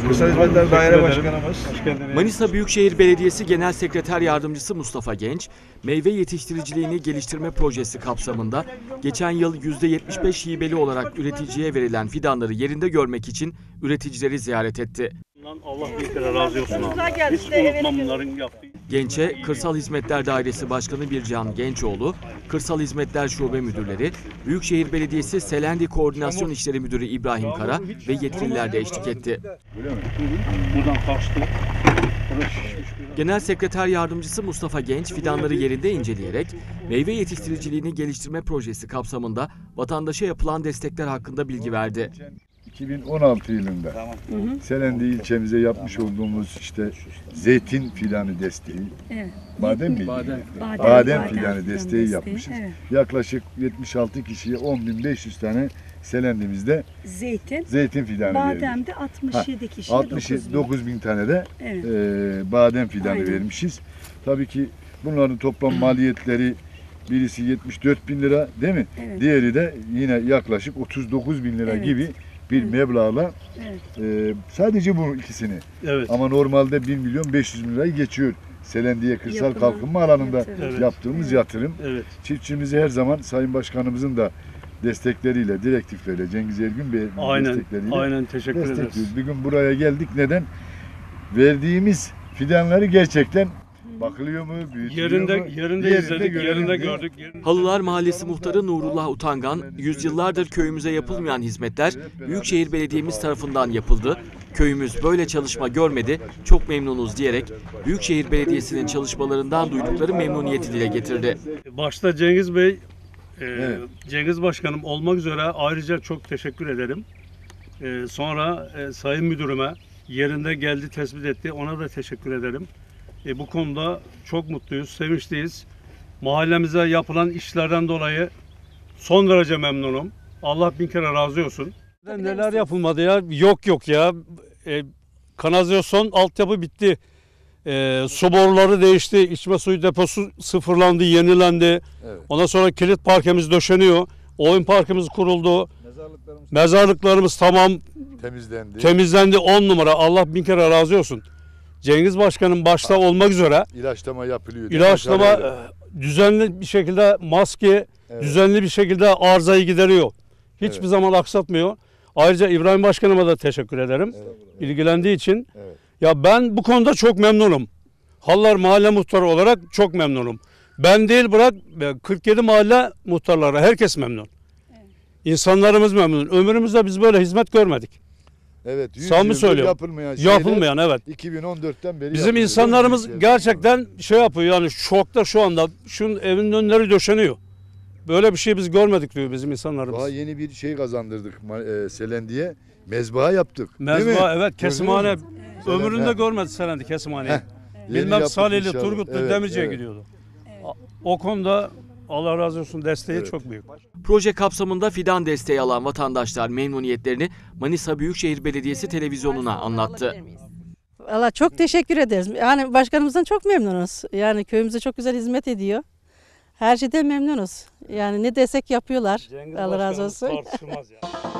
Kırsal Hizmetler Daire Başkanımız. Manisa Büyükşehir Belediyesi Genel Sekreter Yardımcısı Mustafa Genç, meyve yetiştiriciliğini geliştirme projesi kapsamında geçen yıl %75 hibeli olarak üreticiye verilen fidanları yerinde görmek için üreticileri ziyaret etti. Allah bir kere razı olsun abi. Hiç unutmam bunların yaptığı. Genç'e Kırsal Hizmetler Dairesi Başkanı Bircan Gençoğlu, Kırsal Hizmetler Şube Müdürleri, Büyükşehir Belediyesi Selendi Koordinasyon İşleri Müdürü İbrahim Kara ve yetkililer de eşlik etti. Buradan kaçtı. Genel Sekreter Yardımcısı Mustafa Genç fidanları yerinde inceleyerek meyve yetiştiriciliğini geliştirme projesi kapsamında vatandaşa yapılan destekler hakkında bilgi verdi. 2016 yılında Selendi ilçemize yapmış olduğumuz zeytin fidanı desteği, evet. Badem mi? Badem fidanı desteği yapmışız. Evet. Yaklaşık 76 kişiye 10.500 tane Selendimizde zeytin fidanı verdik. Bademde 67 kişiye 69.000 tane de evet. Badem fidanı vermişiz. Tabii ki bunların toplam maliyetleri birisi 74.000 lira değil mi? Evet. Diğeri de yine yaklaşık 39.000 lira evet. gibi bir meblağla sadece bu ikisini. Evet. Ama normalde 1.500.000 lirayı geçiyor. Selendiye kırsal kalkınma alanında yaptığımız yatırım. Evet. Çiftçimizi her zaman Sayın Başkanımızın da destekleriyle, direktifleriyle, Cengiz Ergün Bey destekleriyle teşekkür ederiz. Bir gün buraya geldik. Neden? Verdiğimiz fidanları gerçekten bakılıyor mu, büyütülüyor mu? Yerinde izledik, yerinde gördük. Halılar Mahallesi Muhtarı Nurullah Utangan, yüzyıllardır köyümüze yapılmayan hizmetler Büyükşehir Belediye'miz tarafından yapıldı. Köyümüz böyle çalışma görmedi, çok memnunuz diyerek Büyükşehir Belediyesi'nin çalışmalarından duydukları memnuniyeti dile getirdi. Başta Cengiz Bey, Cengiz Başkanım olmak üzere ayrıca çok teşekkür ederim. Sonra Sayın Müdürüme yerinde geldi, tespit etti, ona da teşekkür ederim. Bu konuda çok mutluyuz, sevinçliyiz. Mahallemize yapılan işlerden dolayı son derece memnunum. Allah bin kere razı olsun. Neler yapılmadı ya? Yok ya. Kanalizasyon altyapı bitti. Su boruları değişti. İçme suyu deposu sıfırlandı, yenilendi. Evet. Ondan sonra kilit parkemiz döşeniyor. Oyun parkımız kuruldu. Mezarlıklarımız tamam. Temizlendi 10 numara. Allah bin kere razı olsun. Cengiz Başkan'ın başta olmak üzere ilaçlama yapılıyor. İlaçlama düzenli bir şekilde maske, düzenli bir şekilde arızayı gideriyor. Hiçbir zaman aksatmıyor. Ayrıca İbrahim Başkanıma da teşekkür ederim. İlgilendiği için. Ya ben bu konuda çok memnunum. Hallar Mahalle Muhtarı olarak çok memnunum. Ben değil bırak 47 mahalle muhtarları herkes memnun. İnsanlarımız memnun. Ömrümüzde biz böyle hizmet görmedik. Evet, 100 yıldır yapılmayan evet. 2014'ten beri bizim insanlarımız gerçekten yapıyor yani şokta şu anda. Şunun evinin önleri döşeniyor. Böyle bir şey biz görmedik diyor bizim insanlarımız. Daha yeni bir şey kazandırdık Selendi'ye. Mezbaha yaptık. Mezbaha evet, kesimhane. Ömründe görmedi Selendi kesimhaneyi. Bilmem Salihli, Turgutlu, Demirci'ye gidiyordu. O konuda Allah razı olsun, desteği çok büyük. Proje kapsamında fidan desteği alan vatandaşlar memnuniyetlerini Manisa Büyükşehir Belediyesi televizyonuna anlattı. Valla çok teşekkür ederiz. Yani başkanımızdan çok memnunuz. Yani köyümüze çok güzel hizmet ediyor. Her şeyden memnunuz. Yani ne desek yapıyorlar. Allah razı olsun.